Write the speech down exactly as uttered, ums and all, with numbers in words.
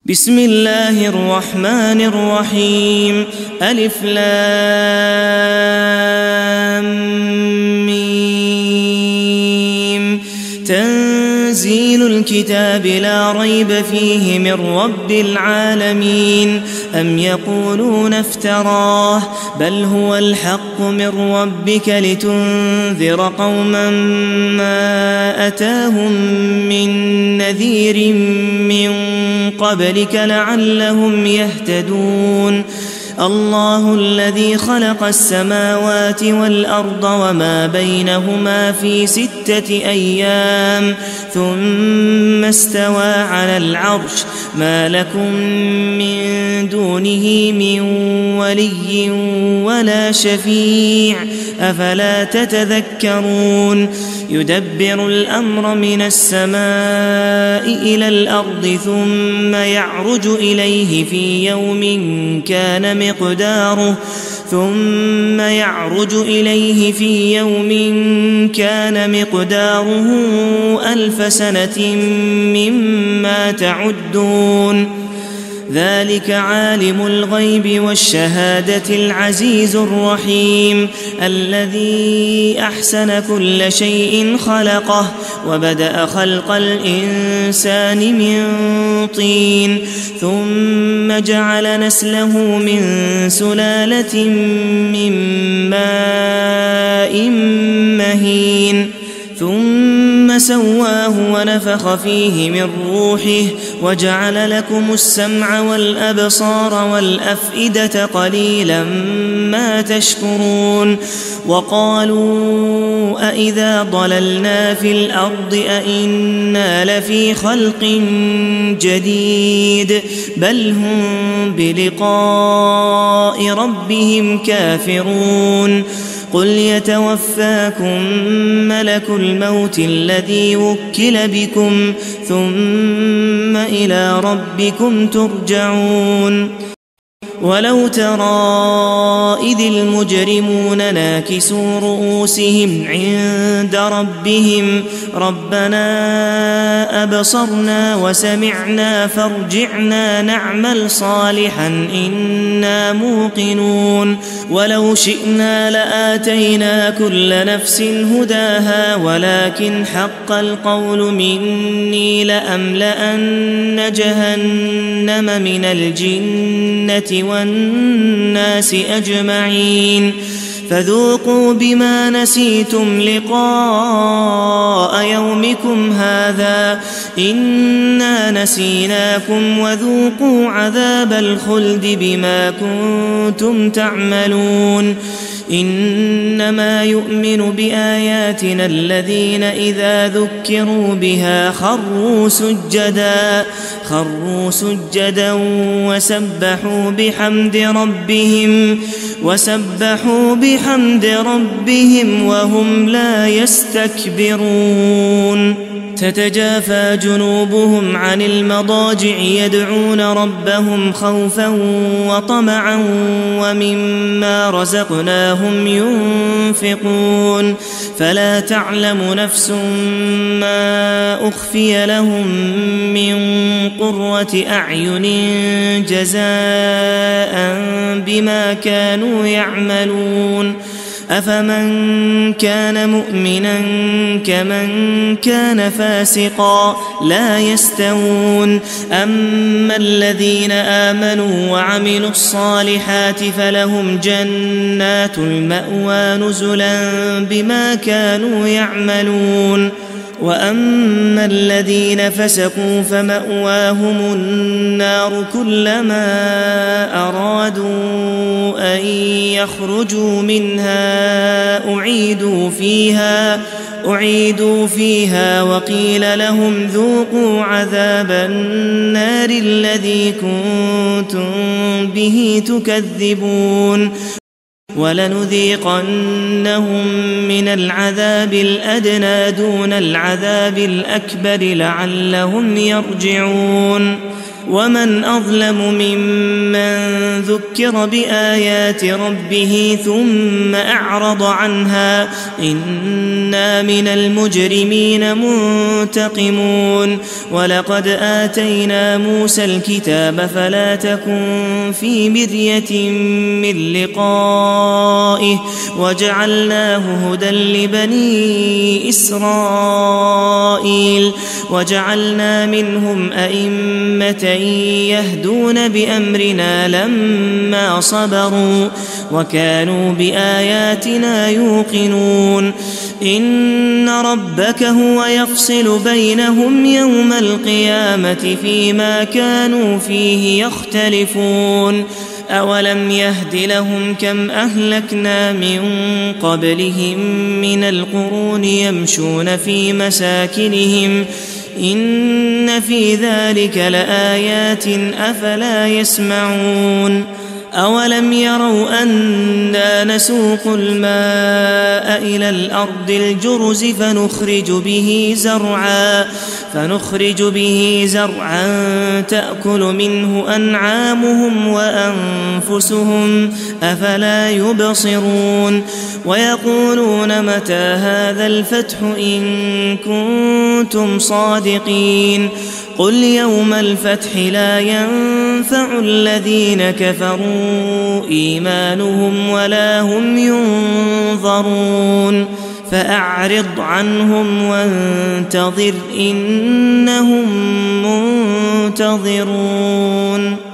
بسم الله الرحمن الرحيم. ألف لام ميم. تنزيل الكتاب لا ريب فيه من رب العالمين. أم يقولون افتراه بل هو الحق من ربك لتنذر قوما ما أتاهم من نذير من قبلك لعلهم يهتدون. الله الذي خلق السماوات والأرض وما بينهما في ستة أيام ثم استوى على العرش. ما لكم من دونه من ولي ولا شفيع أفلا تتذكرون. يدبر الأمر من السماء إلى الأرض ثم يعرج إليه في يوم كان مقداره ثم يعرج إليه في يوم كان مقداره ألف سنة مما تعدون. ذلك عالم الغيب والشهادة العزيز الرحيم الذي أحسن كل شيء خلقه وبدأ خلق الإنسان من طين ثم جعل نسله من سلالة من ماء مهين ثم سواه ونفخ فيه من روحه وجعل لكم السمع والأبصار والأفئدة قليلا ما تشكرون. وقالوا أئذا ضللنا في الأرض أئنا لفي خلق جديد بل هم بلقاء ربهم كافرون. قل يتوفاكم ملك الموت الذي وكل بكم ثم إلى ربكم ترجعون. ولو ترى إذ المجرمون ناكسوا رؤوسهم عند ربهم ربنا أبصرنا وسمعنا فارجعنا نعمل صالحا إنا موقنون. ولو شئنا لآتينا كل نفس هداها ولكن حق القول مني لأملأن جهنم من الجنة والناس أجمعين. فذوقوا بما نسيتم لقاء يومكم هذا إنا نسيناكم وذوقوا عذاب الخلد بما كنتم تعملون. إنما يؤمن بآياتنا الذين إذا ذكروا بها خروا سجدا خروا سجدا وسبحوا بحمد ربهم وسبحوا بحمد ربهم وهم لا يستكبرون. تتجافى جنوبهم عن المضاجع يدعون ربهم خوفا وطمعا ومما رزقناهم ينفقون. فلا تعلم نفس ما أخفي لهم من قرة أعين جزاء بما كانوا يعملون. أفمن كان مؤمنا كمن كان فاسقا لا يستوون. أما الذين آمنوا وعملوا الصالحات فلهم جنات المأوى نزلا بما كانوا يعملون. وأما الذين فسقوا فمأواهم النار كلما أرادوا أن يخرجوا منها أعيدوا فيها أعيدوا فيها وقيل لهم ذوقوا عذاب النار الذي كنتم به تكذبون. ولنذيقنهم من العذاب الأدنى دون العذاب الأكبر لعلهم يرجعون. ومن أظلم ممن ذكر بآيات ربه ثم أعرض عنها إن إنا من المجرمين منتقمون ولقد آتينا موسى الكتاب فلا تكن في مرية من لقائه وجعلناه هدى لبني إسرائيل وجعلنا منهم أئمة يهدون بأمرنا لما صبروا وكانوا بآياتنا يوقنون إن ربك هو يفصل بينهم يوم القيامة فيما كانوا فيه يختلفون أولم يهد لهم كم أهلكنا من قبلهم من القرون يمشون في مساكنهم إن في ذلك لآيات أفلا يسمعون أولم يروا أنا نسوق الماء إلى الأرض الجرز فنخرج به زرعا فنخرج به زرعا تأكل منه أنعامهم وأنفسهم أفلا يبصرون ويقولون متى هذا الفتح إن كنتم صادقين قل يوم الفتح لا ينفع الذين كفروا إيمانهم ولا هم ينظرون فأعرض عنهم وانتظر إنهم منتظرون.